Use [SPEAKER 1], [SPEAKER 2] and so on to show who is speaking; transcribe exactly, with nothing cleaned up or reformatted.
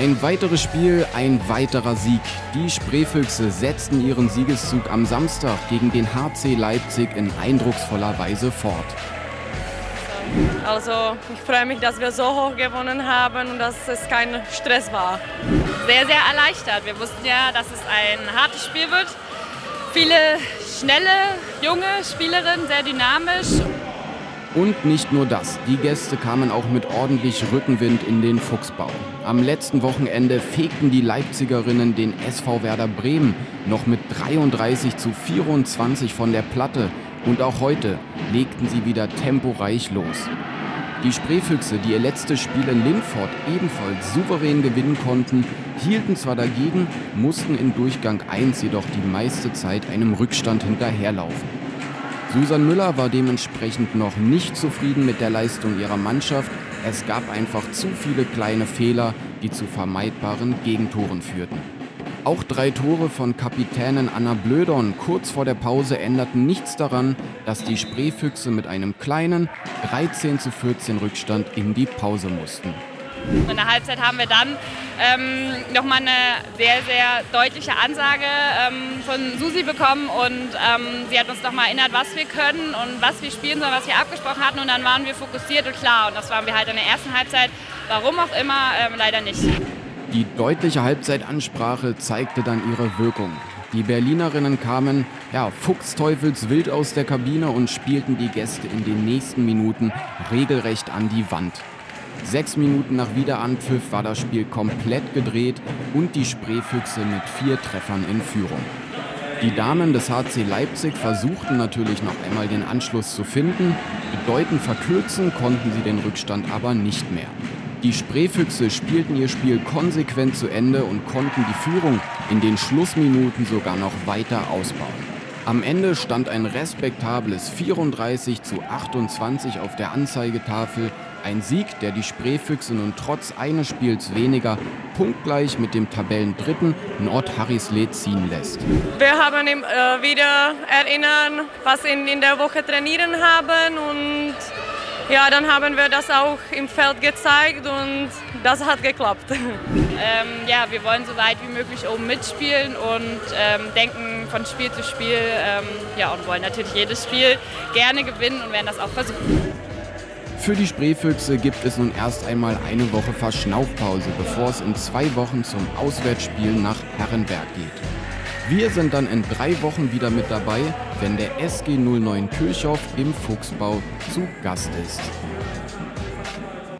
[SPEAKER 1] Ein weiteres Spiel, ein weiterer Sieg. Die Spreefüchse setzten ihren Siegeszug am Samstag gegen den H C Leipzig in eindrucksvoller Weise fort.
[SPEAKER 2] Also ich freue mich, dass wir so hoch gewonnen haben und dass es kein Stress war.
[SPEAKER 3] Sehr, sehr erleichtert. Wir wussten ja, dass es ein hartes Spiel wird. Viele schnelle, junge Spielerinnen, sehr dynamisch.
[SPEAKER 1] Und nicht nur das, die Gäste kamen auch mit ordentlich Rückenwind in den Fuchsbau. Am letzten Wochenende fegten die Leipzigerinnen den S V Werder Bremen noch mit dreiunddreißig zu vierundzwanzig von der Platte. Und auch heute legten sie wieder temporeich los. Die Spreefüchse, die ihr letztes Spiel in Lindfort ebenfalls souverän gewinnen konnten, hielten zwar dagegen, mussten in Durchgang eins jedoch die meiste Zeit einem Rückstand hinterherlaufen. Susan Müller war dementsprechend noch nicht zufrieden mit der Leistung ihrer Mannschaft. Es gab einfach zu viele kleine Fehler, die zu vermeidbaren Gegentoren führten. Auch drei Tore von Kapitänin Anna Blödon kurz vor der Pause änderten nichts daran, dass die Spreefüchse mit einem kleinen dreizehn zu vierzehn Rückstand in die Pause mussten.
[SPEAKER 3] In der Halbzeit haben wir dann ähm, nochmal eine sehr, sehr deutliche Ansage ähm, von Susi bekommen und ähm, sie hat uns nochmal erinnert, was wir können und was wir spielen sollen, was wir abgesprochen hatten, und dann waren wir fokussiert und klar, und das waren wir halt in der ersten Halbzeit, warum auch immer, ähm, leider nicht.
[SPEAKER 1] Die deutliche Halbzeitansprache zeigte dann ihre Wirkung. Die Berlinerinnen kamen, ja, fuchsteufelswild aus der Kabine und spielten die Gäste in den nächsten Minuten regelrecht an die Wand. Sechs Minuten nach Wiederanpfiff war das Spiel komplett gedreht und die Spreefüchse mit vier Treffern in Führung. Die Damen des H C Leipzig versuchten natürlich noch einmal den Anschluss zu finden. Bedeutend verkürzen konnten sie den Rückstand aber nicht mehr. Die Spreefüchse spielten ihr Spiel konsequent zu Ende und konnten die Führung in den Schlussminuten sogar noch weiter ausbauen. Am Ende stand ein respektables vierunddreißig zu achtundzwanzig auf der Anzeigetafel. Ein Sieg, der die Spreefüchse nun trotz eines Spiels weniger punktgleich mit dem Tabellendritten Nordharrisled ziehen lässt.
[SPEAKER 2] Wir haben ihm äh, wieder erinnert, was wir in der Woche trainieren haben, und ja, dann haben wir das auch im Feld gezeigt und das hat geklappt.
[SPEAKER 3] Ähm, ja, wir wollen so weit wie möglich oben mitspielen und ähm, denken von Spiel zu Spiel, ähm, ja, und wollen natürlich jedes Spiel gerne gewinnen und werden das auch versuchen.
[SPEAKER 1] Für die Spreefüchse gibt es nun erst einmal eine Woche Verschnaufpause, bevor es in zwei Wochen zum Auswärtsspiel nach Herrenberg geht. Wir sind dann in drei Wochen wieder mit dabei, wenn der S G null neun Kirchhoff im Fuchsbau zu Gast ist.